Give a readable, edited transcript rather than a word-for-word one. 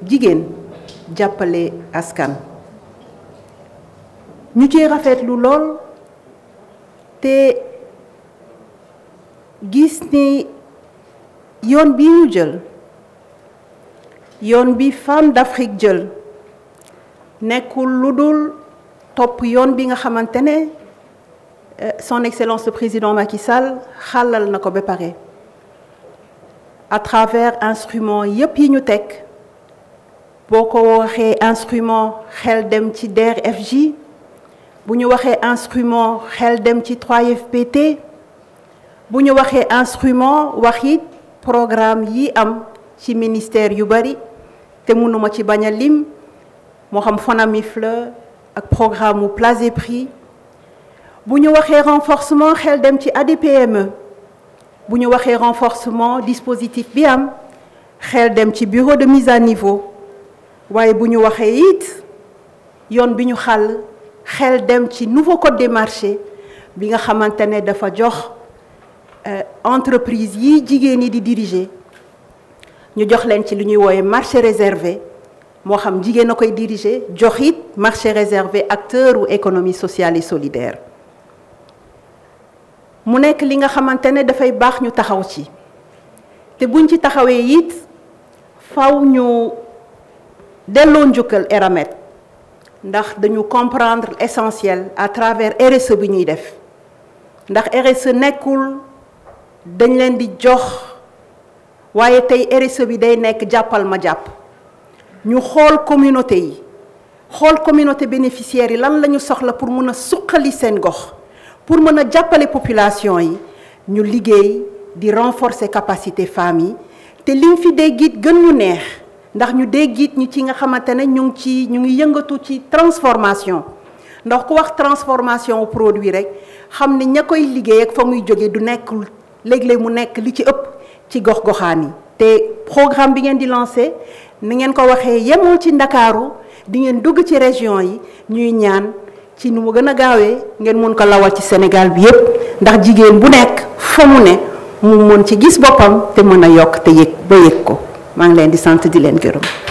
jigéen jàppale askan ñu ciy rafetlu lool te gis ni yoon bi ñu jël yoon bi Femme d'Afrique jël nekkul lu dul topp yoon bi nga xamante ne son excellence le président Macky Sall xàllal na ko ba pare à travers instrument yépp yi ñu teg boo ko waxee instrument xel dem ci DER/FJ bu ñu waxee instrument xel dem ci 3FPT bu ñu waxee instrument waxit programme yi am ci ministère yu bari te mënuma ci bañ a lim moo xam FONAMIF la ak programme mu Plasépris bu ñu waxee renforcement xel dem ci ADPME bu ñu waxee renforcement dispositif bi am xel dem ci bureau de mise à niveau waaye bu ñu waxee it yoon bi ñu xàll xel dem ci nouveau code des marchés bi nga xamante ne dafa jox entreprise yi jigéen yi di diriger ñu jox leen ci lu ñuy woowe marché réservé moo xam jigéen a koy diriger jox it marché réservé acteur ou économie sociale et solidaire mu nekk li nga xamante ne dafay baax ñu taxaw ci te buñ ci taxawee it faw ñu delloo njukkal Eramet ndax dañu comprendre l'essentiel à travers RSE bi ñuy def ndax RSE nekkul dañ leen di jox waaye tey RSE bi day nekk jàppal ma jàpp ñu xool communauté yi xool communauté bénéficiaires yi lan la ñu soxla pour mën a suqali seen gox pour mën a jàppale population yi ñu liggéey di renforcer capacité femmes yi te liñ fi dégg it gën ñu neex ndax ñu dégg it ñi ci nga xamante ne ñu ngi yëngatu ci transformation ndax ku wax transformation au produit rek xam ne ña koy liggéey ak fa muy jóge du nekk léeg-léeg mu nekk li ci ëpp ci gox-goxaan yi te programme bi ngeen di lancé ni ngeen ko waxee yemul ci Ndakaaru di ngeen dugg ci région yi ñuy ñaan ci nu mu gën a gaawee ngeen mun ko lawal ci Sénégal bi yépp ndax jigéen bu nekk fa mu ne mu mën ci gis boppam te mën a yokk te yëg ba yëg ko maa ngi leen di sant di leen gërëm